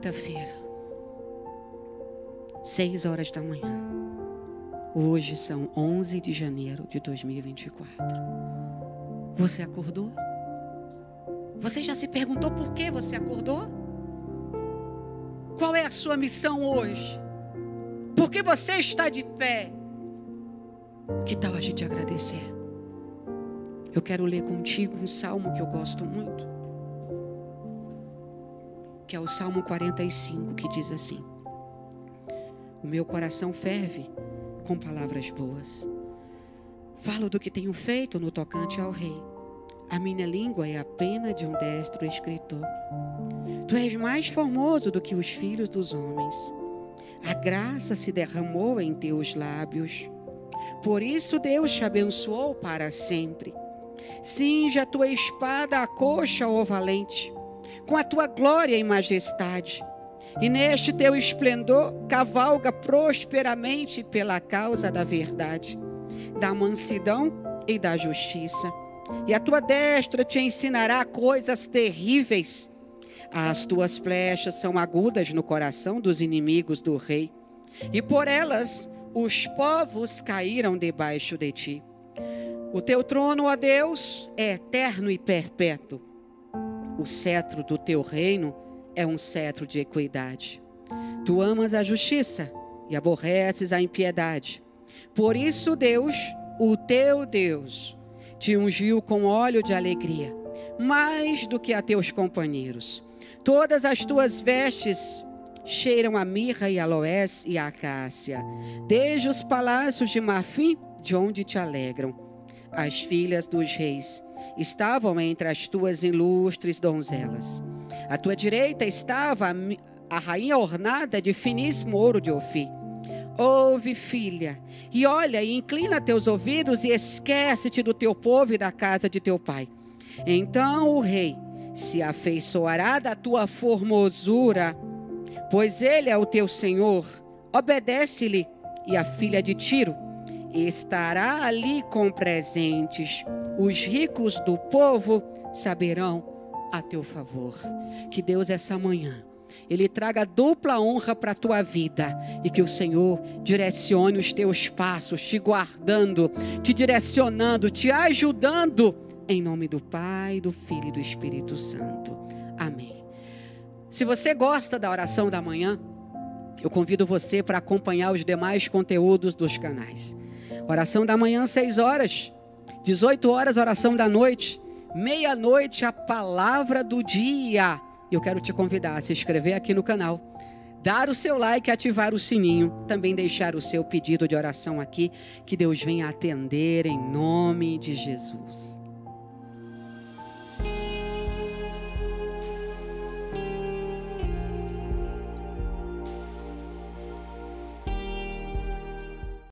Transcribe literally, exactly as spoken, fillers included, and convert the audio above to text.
quinta-feira, seis horas da manhã. Hoje são onze de janeiro de dois mil e vinte e quatro. Você acordou? Você já se perguntou por que você acordou? Qual é a sua missão hoje? Por que você está de pé? Que tal a gente agradecer? Eu quero ler contigo um salmo que eu gosto muito, que é o Salmo quarenta e cinco, que diz assim: o meu coração ferve com palavras boas. Falo do que tenho feito no tocante ao rei. A minha língua é a pena de um destro escritor. Tu és mais formoso do que os filhos dos homens. A graça se derramou em teus lábios. Por isso Deus te abençoou para sempre. Cinge a tua espada à coxa, ó valente, com a tua glória e majestade. E neste teu esplendor cavalga prosperamente pela causa da verdade, da mansidão e da justiça. E a tua destra te ensinará coisas terríveis. As tuas flechas são agudas no coração dos inimigos do rei, e por elas os povos caíram debaixo de ti. O teu trono, ó Deus, é eterno e perpétuo. O cetro do teu reino é um cetro de equidade. Tu amas a justiça e aborreces a impiedade. Por isso Deus, o teu Deus, te ungiu com óleo de alegria, mais do que a teus companheiros. Todas as tuas vestes cheiram a mirra e aloés e a acácia, desde os palácios de marfim, de onde te alegram. As filhas dos reis estavam entre as tuas ilustres donzelas. À tua direita estava a rainha ornada de finíssimo ouro de Ofir. Ouve, filha, e olha, e inclina teus ouvidos, e esquece-te do teu povo e da casa de teu pai. Então o rei se afeiçoará da tua formosura, pois ele é o teu senhor. Obedece-lhe. E a filha de Tiro estará ali com presentes. Os ricos do povo saberão a teu favor. Que Deus essa manhã Ele traga dupla honra para a tua vida, e que o Senhor direcione os teus passos, te guardando, te direcionando, te ajudando, em nome do Pai, do Filho e do Espírito Santo. Amém. Se você gosta da oração da manhã, eu convido você para acompanhar os demais conteúdos dos canais. Oração da manhã, seis horas, dezoito horas, oração da noite, meia-noite, a palavra do dia. Eu quero te convidar a se inscrever aqui no canal, dar o seu like, ativar o sininho, também deixar o seu pedido de oração aqui, que Deus venha atender em nome de Jesus.